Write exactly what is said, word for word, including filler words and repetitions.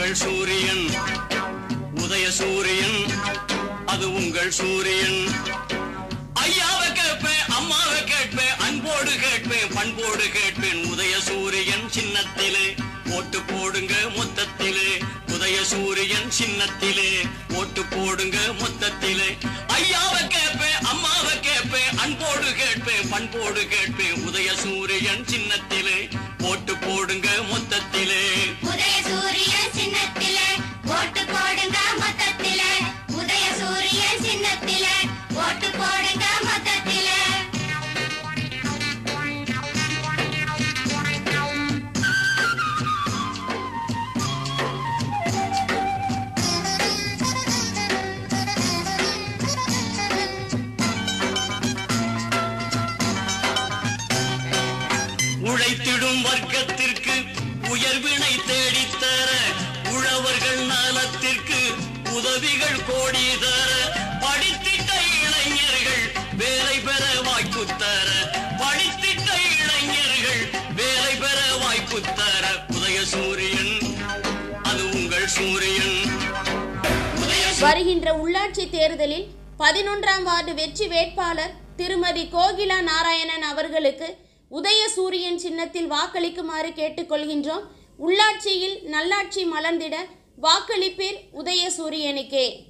உங்கள் சூரியன் உதய சூரியன் அது உங்கள் சூரியன் ஐயாவை கேட்பேன் அம்மாவை கேட்பேன் அன்போடு கேட்பேன் பண்போடு கேட்பேன் உதய சூரியன் சின்னத்திலே ஓட்டு போடுங்க மொத்தத்திலே உதய சூரியன் சின்னத்திலே ஓட்டு போடுங்க மொத்தத்திலே ஐயாவை கேட்பேன் அம்மாவை கேட்பேன் அன்போடு கேட்பேன் பண்போடு கேட்பேன் உதய சூரியன் சின்னத்திலே ஓட்டு போடுங்க மொத்தத்திலே உதய சூரியன் சின்னத்திலே ஓட்டு போடுங்க மொத்தத்திலே உதய சூரியன் சின்னத்திலே ஓட்டு போடுங்க மொத்தத்திலே உழைத்திடும் வர்க்கத்திற்கு உயர்வினை தேடித்தர உழவர்கள் நலத்திற்கு உதவிகள் கோடி தர படித்திட்ட இளைஞர்கள் வேலை பெற வாய்ப்பு தர படித்திட்ட இளைஞர்கள் வேலை பெற வாய்ப்பு தர உதய சூரியன் அது உங்கள் சூரியன். வருகின்ற உள்ளாட்சி தேர்தலில் பதினொன்றாம் வார்டு வெற்றி வேட்பாளர் திருமதி கோகிலா நாராயணன் அவர்களுக்கு உதய சூரியன் சின்னத்தில் வாக்களிக்குமாறு கேட்டுக்கொள்கின்றோம். உள்ளாட்சியில் நல்லாட்சி மலர்ந்திட வாக்களிப்பீர் உதய சூரியனுக்கே.